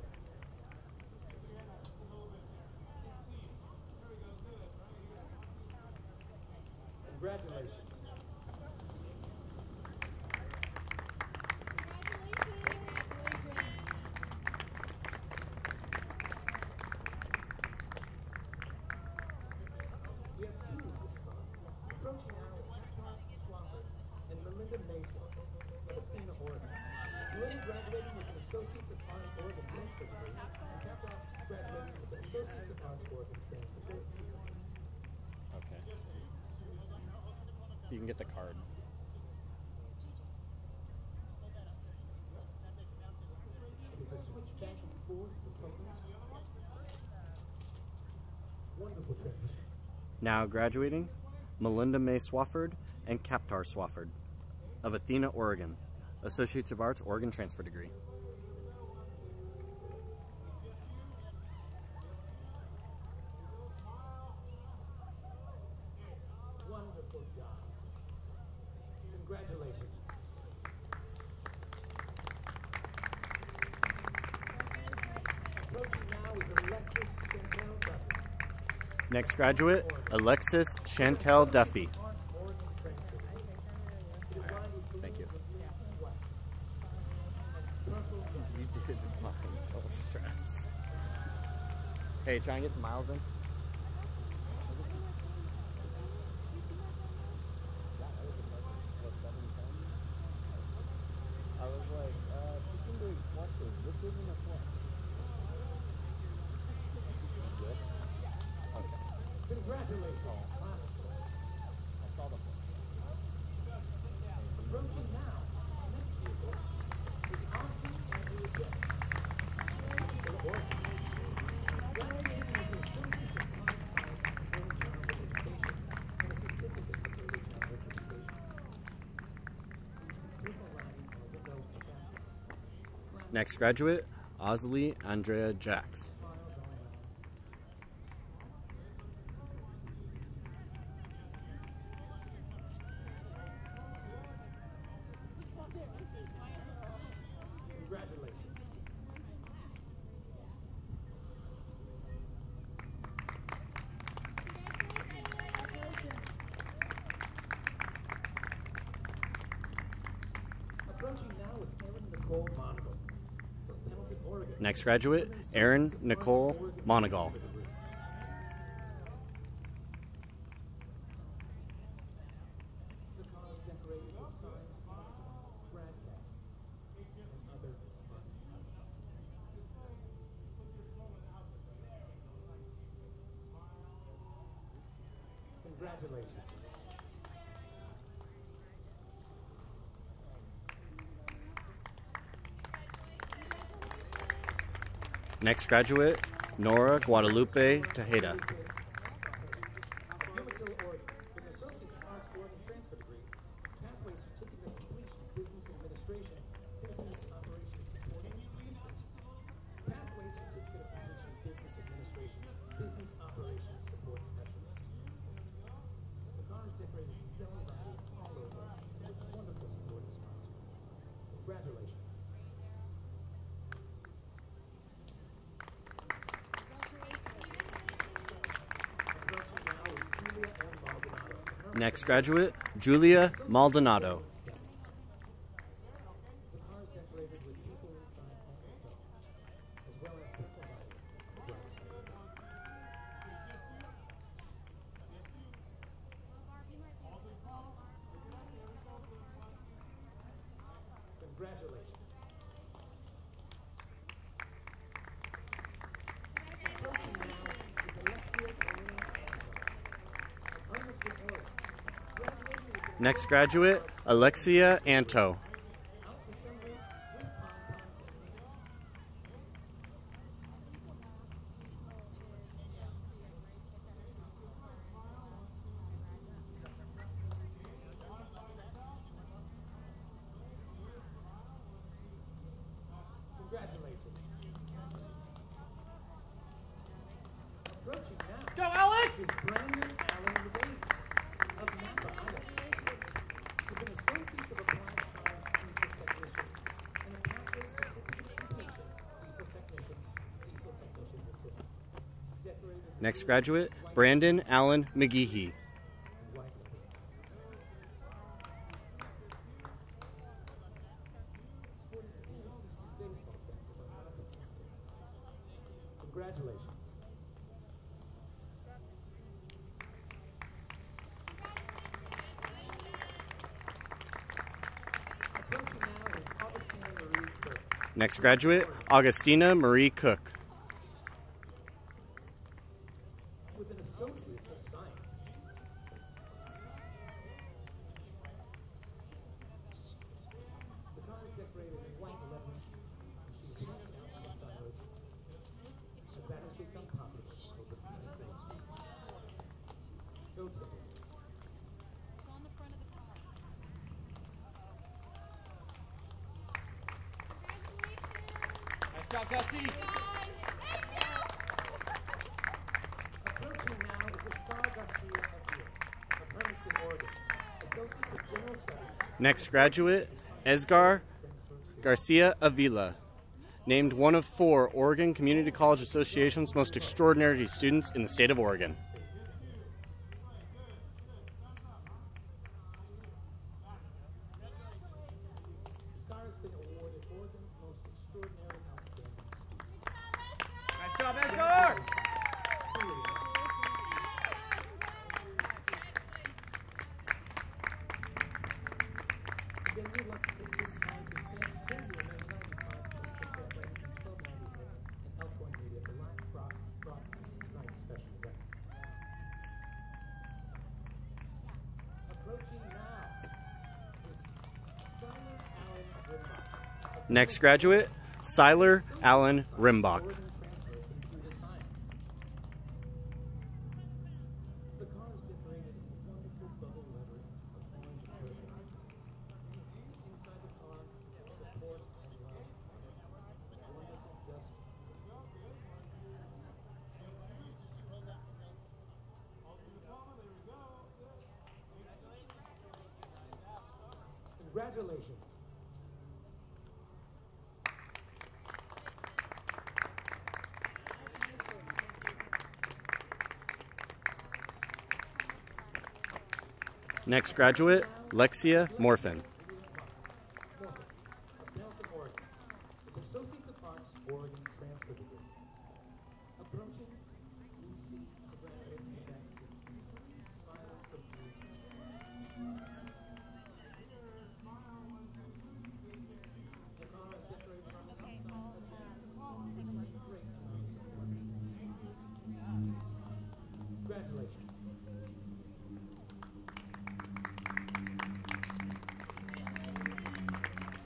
Congratulations. We have two of this club. Approaching now is Hector Swafford and Melinda Maysworth of Athena, Oregon. Melinda graduating with an Associates of Arts Oregon transfer degree, and Hector graduating with an Associates of Arts Oregon transfer degree. Okay. You can get the card. It is a switch back and forth for totals. Wonderful transition. Now graduating, Melinda May Swafford and Captar Swafford of Athena, Oregon. Associates of Arts, Oregon transfer degree. Wonderful job. Congratulations. Approaching now is Alexis Chantel Duffy. Next graduate, Alexis Chantel Duffy. Arts Oregon transfer. It is lined with Thank you. blue, white, and purple. You did fine. Don't stress. Hey, try and get some miles in. Yeah, that was impressive. What, seven ten? I was like, uh, she's been doing flushes. This isn't a flush. Good? Okay. Congratulations, class of four. I saw the flush. Approaching now, next vehicle is Austin Andrew Jess. So, Oregon. Graduating with an Associate's of Applied Science in Early Childhood Education and a Certificate of Early Childhood Education. You see purple lining on the window of the back. Next graduate, Osley Andrea Jacks. Smiles all around. Congratulations. Approaching now is Erin Nicole Monagle from Pendleton, Oregon. Next graduate, Erin Nicole Monagal. The car is decorated with signs, brad caps, and other fun. Congratulations. Next graduate, Nora Guadalupe Tejeda. Umatilla, Oregon, with an Associate's in Arts Oregon Transfer degree, Pathway Certificate of Completion, Business Administration, Business Operations Support Assistant. Pathway Certificate of Completion, Business Administration, Business Operations Support Specialist. The car is decorated with belly body all over and with wonderful support and sponsoring inside. Congratulations. Next graduate, Julia Maldonado. The car is decorated with people inside and out, as well as purple lighting on the driver's side. Congratulations. Approaching now is Alexia Marie Anto of Hermiston, Oregon. Graduating with an Next graduate, Alexia Anto. out assembly with pom-poms and makeup. Congratulations. Approaching now. Go, Alex! Is Brandon Allen Levine of Napa, Idaho, with an Associate's of Applied Science Diesel Technician and a Pathway Certificate of Completion Diesel Technician, Diesel Technician's Assistant. Decorated with Next blue, graduate, white, Brandon Allen McGeehee. and white lettering outside. Sporting an A C C baseball cap with a Monica stamp. Congratulations. Approaching now is Augustina Marie Cook. Next graduate, Augustina Marie Cook. With an Associate's of Science. The car is decorated in white leather, and she is hanging out on the sunroof, as that has become popular over teenage age. Go Tippers. It's on the front of the car. Nice job, Gussie. Approaching now is Escar Garcia Avila of Hermiston, Oregon. Associates of General Studies. Next graduate, Esgar Garcia Avila. Named one of four Oregon Community College Association's most extraordinary students in the state of Oregon. Escar has been awarded Oregon's most extraordinary outstanding student. Nice job, Escar! Again, we'd like to take this time to thank Columbia ninety-five point six F M and twelve ninety A M and Elkhorn Media for live broad- broadcasting tonight's special event. Approaching now is Simon Allen Rimbach. Next graduate, Siler Allen Rimbach. Oregon transfer of computer science. The car is decorated in wonderful bubble lettering of orange and purple. Inside the car, support and love. Wonderful gesture. Congratulations. Next graduate, Lexia Morfin. Morphin of Nelson, Oregon, with Associates of Arts, Oregon Transfer Degree. Approaching, we see a graduate in the backseat, smiling profusely. The car is decorated on the outside with great memories of working in schools. Congratulations.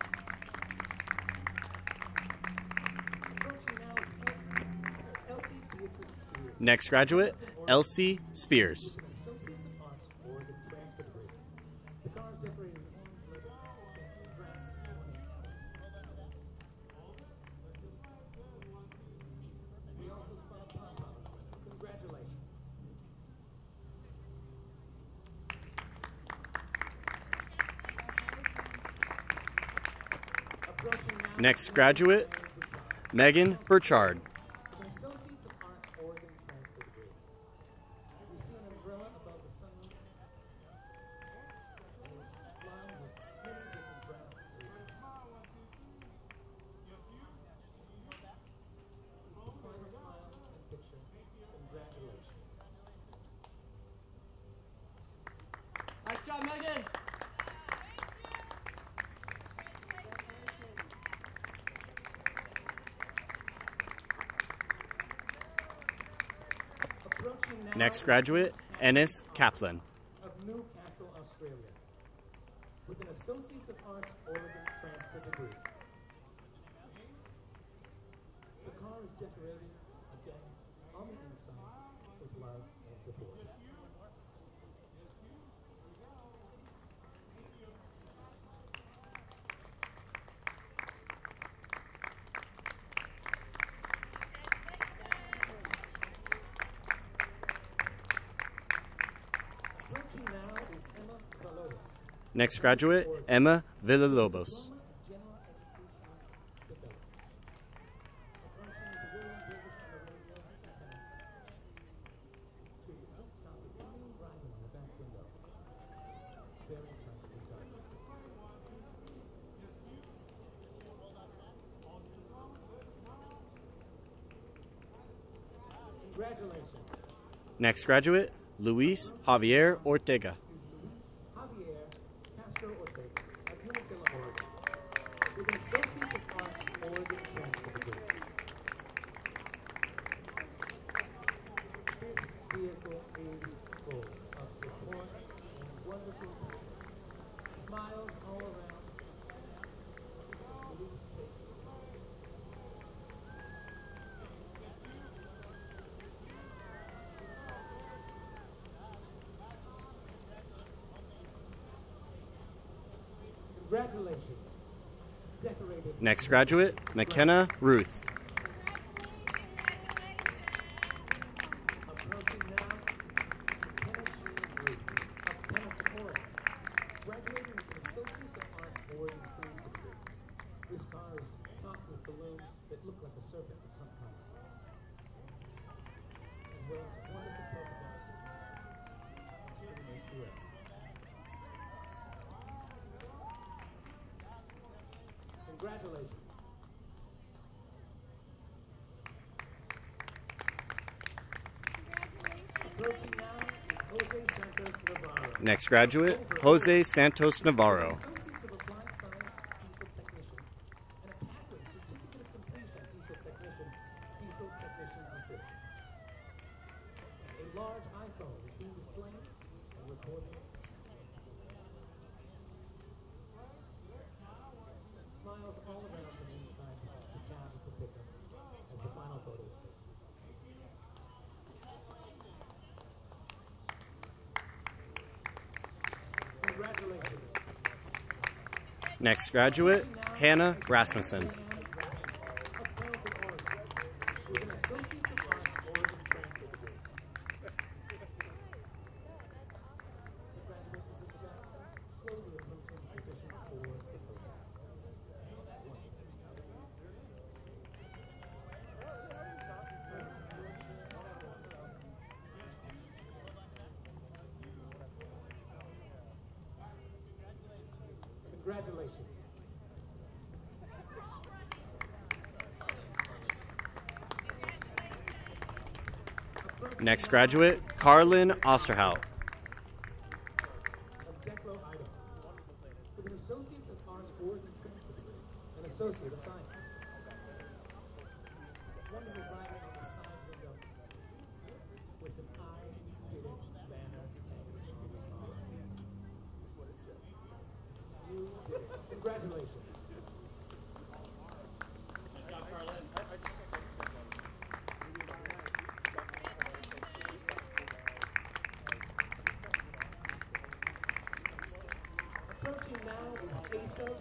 Approaching now is Elsie Next graduate, Elsie Spears. Associates of Arts Oregon transfer degree. The car is decorated with we also spot pom-pom. Congratulations. Approaching now. Next graduate, Megan Burchard. An Associates of Arts Oregon transfer degree. You see an umbrella above the sun. And it's lined with many different brands of ingredients. Final smile and picture. Congratulations. Nice job, Megan. Approaching now Next graduate, Ennis Kaplan. of Newcastle, Australia, with an Associates of Arts Oregon transfer degree. The car is decorated, again, on the inside, with love and support. Approaching now is Emma Valores. Next graduate, Emma Villalobos. Diploma General Education Development. Approaching the William British on the radio antenna. To the stop with Indian writing on the back window. Very nicely done. Congratulations. Next graduate, Luis Javier Ortega. Is Luis Javier Castro Ortega of Umatilla, Oregon, with an Associates of Arts Oregon transfer degree. This vehicle is full of support and wonderful people. Smiles all around as Luis takes his place. Congratulations. Decorated. Next graduate, McKenna Ruth. Approaching now, Kenneth Reed of Kenneth, Oregon, graduating with an Associates of Arts Oregon transfer degree. This car is topped with balloons that look like a serpent of some kind, as well as wonderful polka dots. Extremely correct. Congratulations. Approaching now is Jose Santos Navarro. Next graduate, Jose Santos Navarro. Associates of Applied Science Diesel Technician and a pathway certificate of completion Diesel Technician, Diesel Technician's Assistant. A large iPhone is being displayed and recorded. Smiles all around from inside the cab of the pickup as the final photo is taken. Congratulations. Next graduate, Hannah Rasmussen. Of Carrollton, Oregon, with an Associates of Arts Oregon transfer degree. The graduate is at the back seat, slowly approaching position for the photo. Congratulations. Next graduate, Carlin Osterhout. Of Declo, Idaho, with an Associates of Arts Oregon transfer degree, an Associate of Science. Wonderful writing on the side window with an I did it banner hanging on the car. You did it. Congratulations.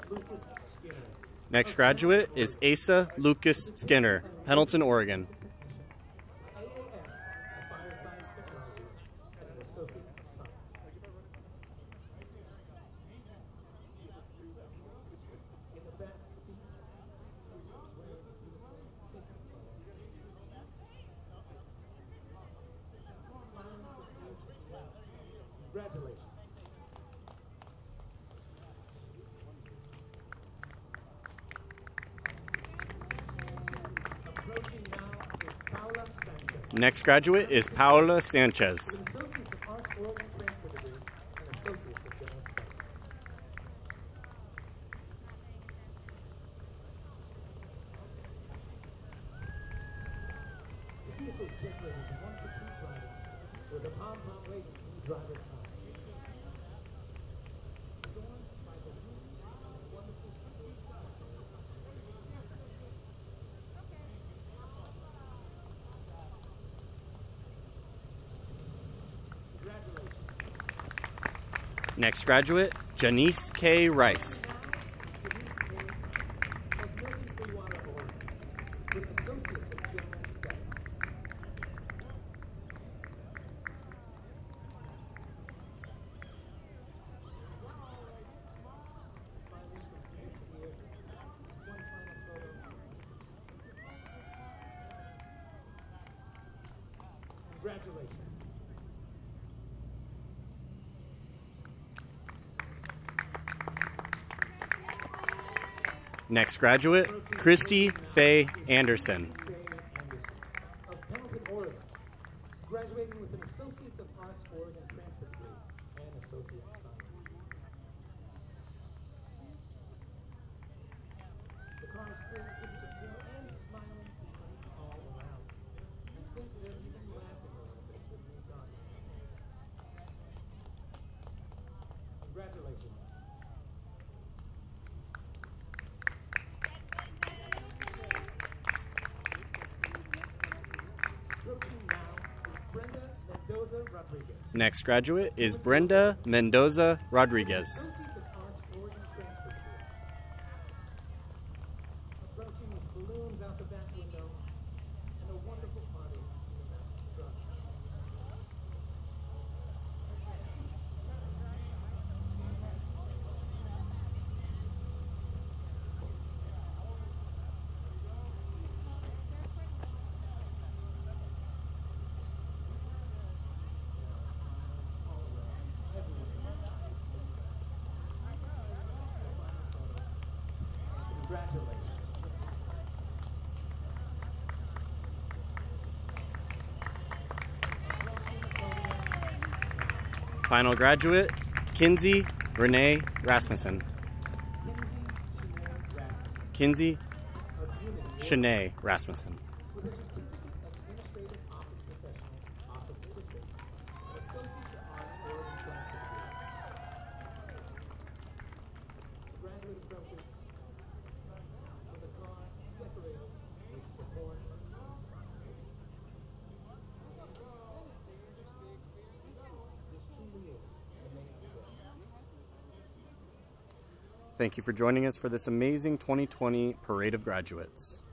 Lucas Skinner. Next graduate is Asa Lucas Skinner, Pendleton, Oregon. A A S of Fire Science Technologies and an Associate of Science. In the back seat, Lisa is wearing a uniform taking a photo. Smiling from ear to ear. Congratulations. Approaching now is Paula Sanchez. Next graduate is Paula Sanchez. With Associates of Arts Oregon Transfer Degree and Associates of General Studies. The vehicle is decorated with wonderful food driving with a pom-pom lady in the driver's side. Adorned by balloons and wonderful food. Congratulations. Next graduate, Janice K. Rice. Congratulations. Next graduate, Christy Faye Anderson. Faye Anderson of Pendleton, Oregon, graduating with an Associates of Arts Oregon Transfer Degree and Associates of Science. The car is filled with support and smiling all around. I think they're even laughing a little bit with me talking. Congratulations. Approaching now is Brenda Mendoza Rodriguez. Next graduate is Brenda Mendoza Rodriguez. Associates of Arts Oregon Transfer Degree. Approaching with balloons out the back window and a wonderful party in the back front. Congratulations. Final graduate, Kinsey Renee Rasmussen. Kinsey Kinsey Shanae Rasmussen of Unity Shanae Rasmussen. with a certificate of Administrative Office Professional, Office Assistant, and Associates of Arts Oregon Transfer Degree. The graduate approaches with a car decorated with support and smiles. This truly is an amazing day. Thank you for joining us for this amazing twenty twenty Parade of Graduates.